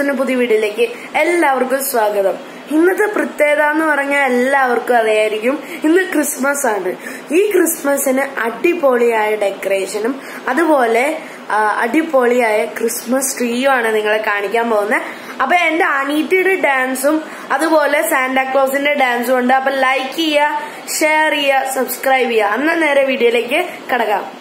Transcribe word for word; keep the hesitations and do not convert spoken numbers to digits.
കിഡൂസിന്റെ പുതിയ വീഡിയോയിലേക്ക് എല്ലാവർക്കും സ്വാഗതം. ഇന്നത്തെ പ്രത്യേകത എന്ന് പറഞ്ഞാൽ എല്ലാവർക്കും അറിയായിരിക്കും, ഇന്ന് ക്രിസ്മസ് ആണ്. ഈ ക്രിസ്മസിന് അടിപൊളിയായ ഡെക്കറേഷനും അതുപോലെ അടിപൊളിയായ ക്രിസ്മസ് ട്രീയും ആണ് നിങ്ങളെ കാണിക്കാൻ പോകുന്നത്. അപ്പൊ എന്റെ അനീറ്റിയുടെ ഡാൻസും അതുപോലെ സാന്റാക്ലോസിന്റെ ഡാൻസും ഉണ്ട്. അപ്പൊ ലൈക്ക് ചെയ്യുക, ഷെയർ ചെയ്യുക, സബ്സ്ക്രൈബ് ചെയ്യുക. അന്ന നേരെ വീഡിയോയിലേക്ക് കടക്കാം.